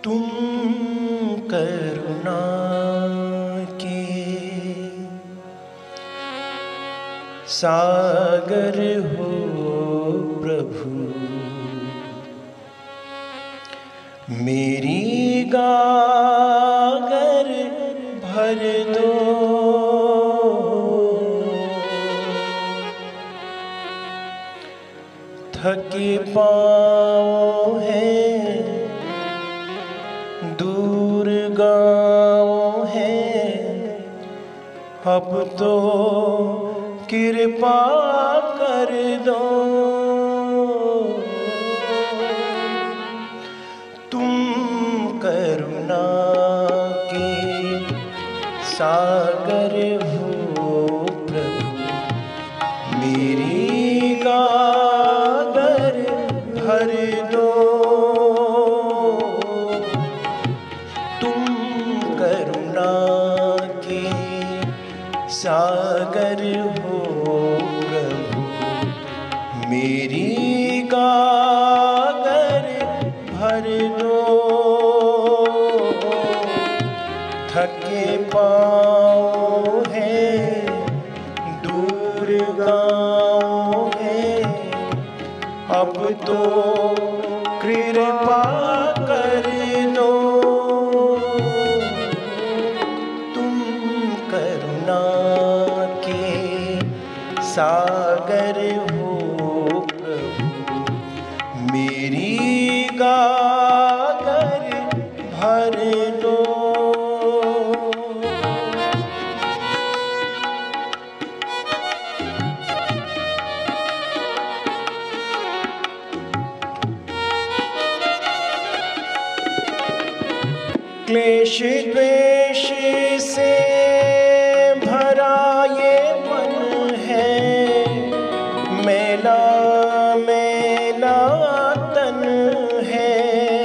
तुम करुणा के सागर हो प्रभु, मेरी गागर भर दो। थके पाँव हैं, दूर गाँव हैं, अब तो कृपा कर दो। तुम करुणा के सागर हो प्रभु, मेरी गागर भर दो। तुम करुणा के सागर हो प्रभु, मेरी गागर भर दो। थके पाँव हैं, दूर गाँव हैं, अब तो कृपा कर दो। तुम करुणा के सागर हो प्रभु, मेरी गागर भर दो। क्लेश द्वेष से भरा ये मन है, मैला मैला तन है।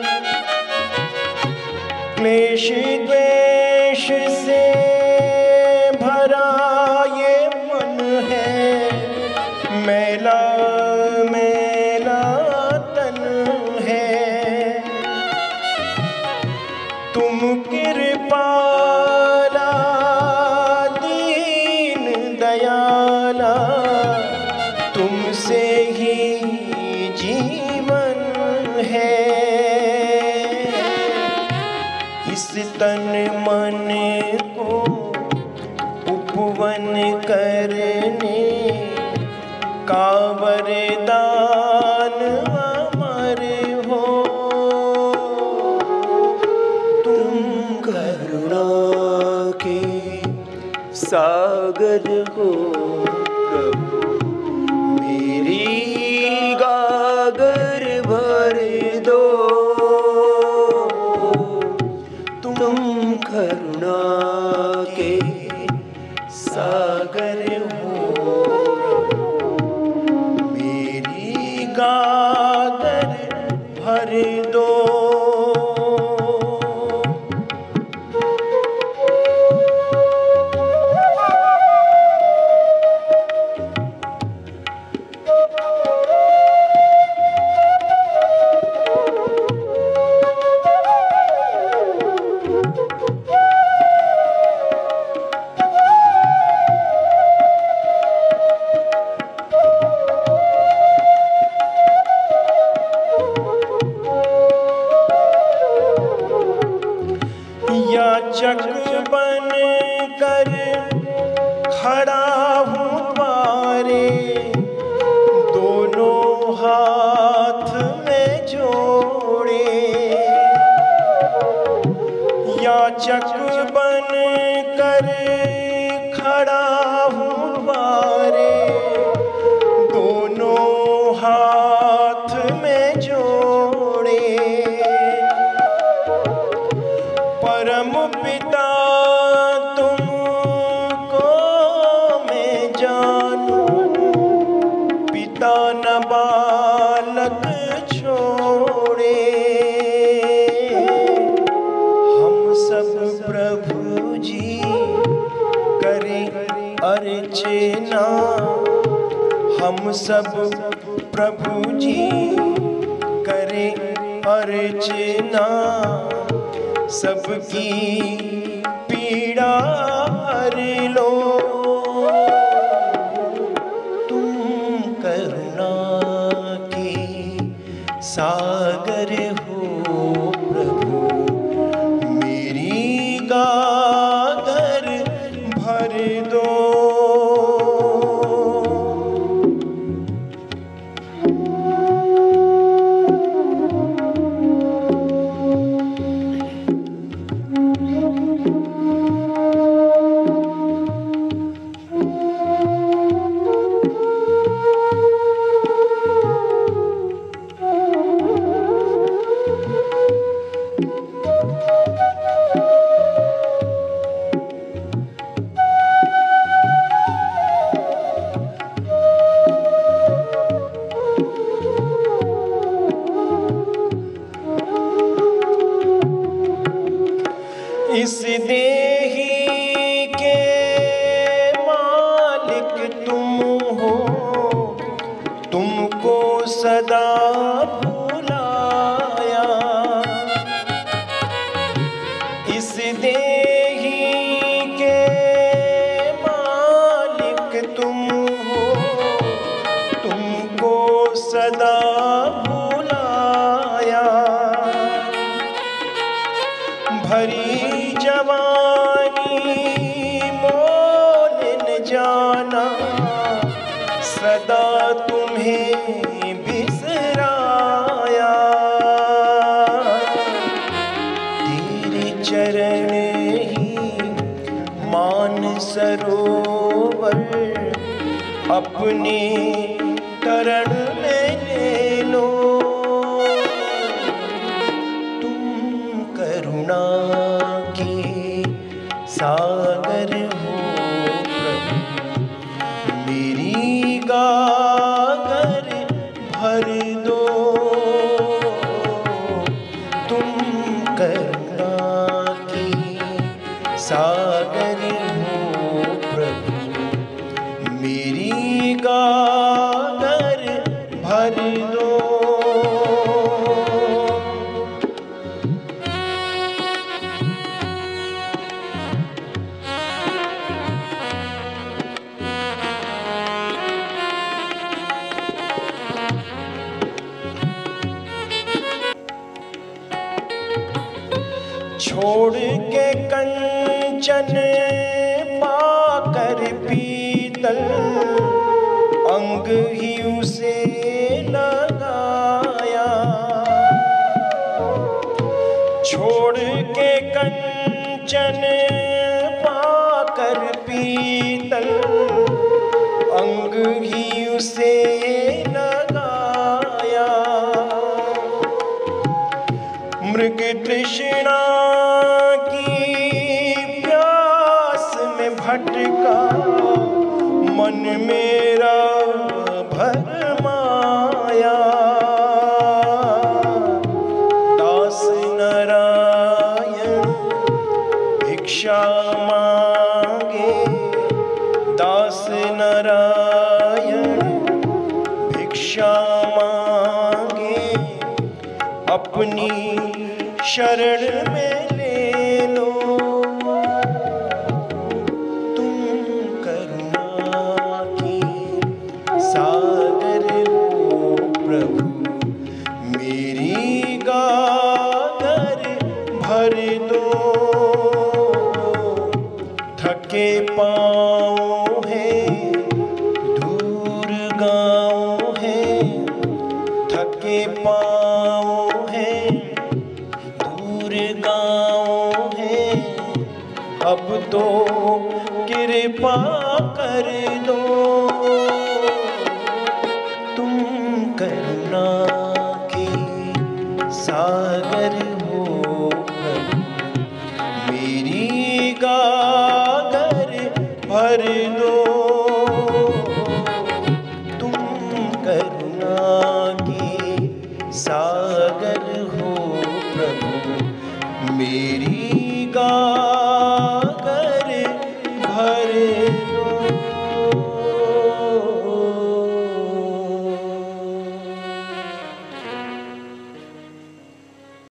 क्लेश द्वेष से भरा ये मन है, मैला मैला तन है। तुम कृपाला दीन दयाला, तुमसे ही जीवन है। इस तन मन को उपवन करने का वरदान अमर हो। करुणा के सागर हो प्रभु, मेरी गागर भर दो। तुम करुणा के सागर हो प्रभु, मेरी गागर भर दो। याचक बन कर खड़ा हूँ पारे, दोनों हाथ में जोड़े। याचक बन कर खड़ा हूँ पारे, दोनों हाथ में जोड़े। परम पिता तुमको मैं जानूं, पिता न बालक छोड़े। हम सब प्रभु जी करें अर्चना, हम सब प्रभु जी करें अर्चना सबकी पीड़ा हर लो। तुम करुणा के सागर हो प्रभु, मेरी गागर भर दो। इस देही के मालिक तुम हो, तुमको सदा भुलाया। इस देही के मालिक तुम हो, तुमको सदा भुलाया। भरी जवानी मोल न जाना, सदा तुम्हें बिसराया। तेरे चरण ही मान सरोवर, अपने तरण में ले लो। तुम करुणा सागर हो प्रभु, मेरी गागर भर दो। तुम करुणा की सागर हो प्रभु, मेरी गागर भर दो। छोड़ के कंचन पाकर पीतल, अंग ही उसे लगाया। छोड़ के कंचन पाकर पीतल, अंग ही उसे लगाया। मृग तृष्णा की प्यास में भटका, मन मेरा भरमाया। दास नारायण भिक्षा मांगे, दास नारायण भिक्षा मांगे। अपनी शरण में ले लो। तुम करुणा की सागर हो प्रभु, मेरी गागर भर दो। थके पाँव हैं, दूर गाँव है, थके पाँव हैं, गाँव है। अब तो कृपा कर दो। तुम करुणा के सागर हो प्रभु, मेरी गागर भर दो। तुम करुणा के सागर हो प्रभु, मेरी गागर